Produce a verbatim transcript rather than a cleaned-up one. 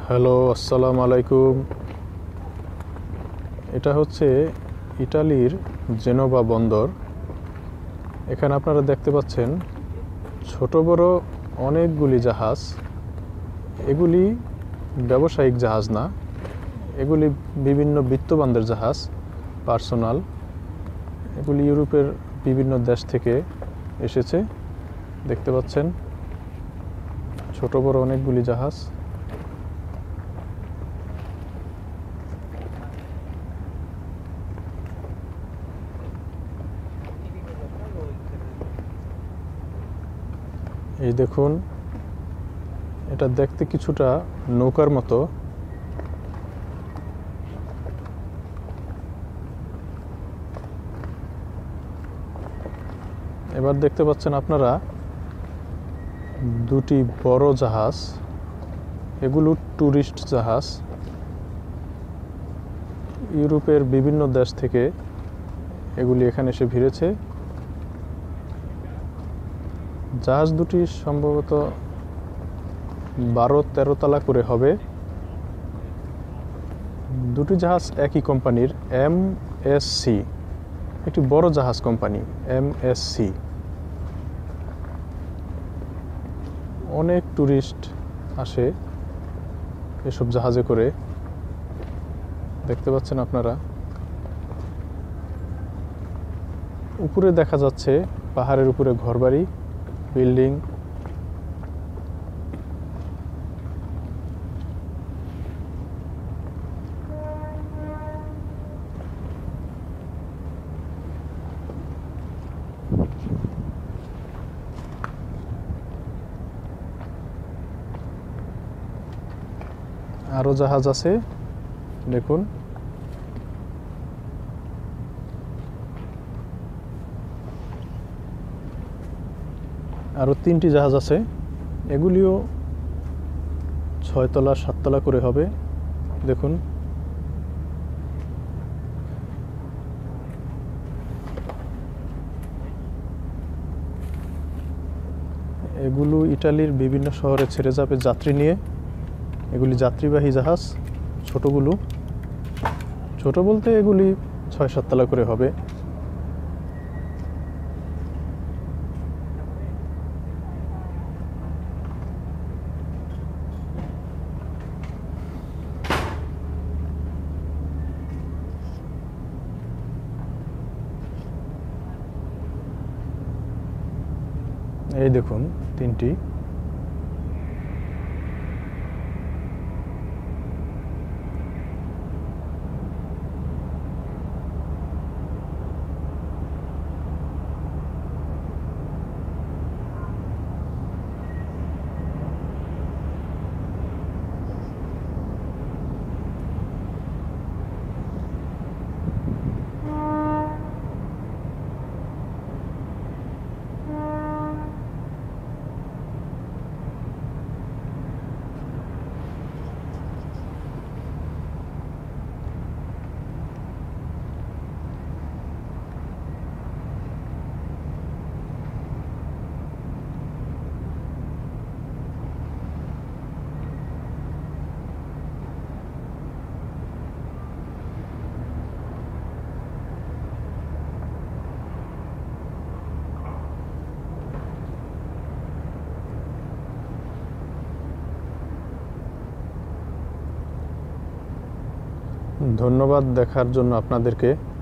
Hello, আসসালামু আলাইকুম। এটা হচ্ছে ইটালির জেনোভা বন্দর। এখানে আপনারা দেখতে পাচ্ছেন ছোট বড় অনেকগুলি জাহাজ। এগুলি ব্যবসায়িক জাহাজ না, এগুলি বিভিন্ন বিত্তবানদের জাহাজ, পার্সোনাল। এগুলি ইউরোপের বিভিন্ন দেশ থেকে এসেছে। দেখতে পাচ্ছেন ছোট বড় অনেকগুলি জাহাজ। এই দেখুন, এটা দেখতে কিছুটা নৌকার মতো। এবার দেখতে পাচ্ছেন আপনারা দুটি বড় জাহাজ। এগুলো ট্যুরিস্ট জাহাজ। ইউরোপের বিভিন্ন দেশ থেকে এগুলি এখানে এসে ভিড়েছে। জাহাজ দুটি সম্ভবত বারো তেরো তলা করে হবে। দুটি জাহাজ একই কোম্পানির, এম এস সি, একটি বড় জাহাজ কোম্পানি এম এস সি। অনেক ট্যুরিস্ট আসে এসব জাহাজে করে। দেখতে পাচ্ছেন আপনারা, উপরে দেখা যাচ্ছে পাহাড়ের উপরে ঘরবাড়ি, বিল্ডিং। আরো জাহাজ আছে, দেখুন। আরো তিনটি জাহাজ আছে, এগুলিও ছয়তলা সাততলা করে হবে। দেখুন, এগুলো ইটালির বিভিন্ন শহরে ছেড়ে যাবে যাত্রী নিয়ে। এগুলি যাত্রীবাহী জাহাজ। ছোটগুলো, ছোট বলতে এগুলি ছয় সাততলা করে হবে। এই দেখুন তিনটি। ধন্যবাদ দেখার জন্য আপনাদেরকে।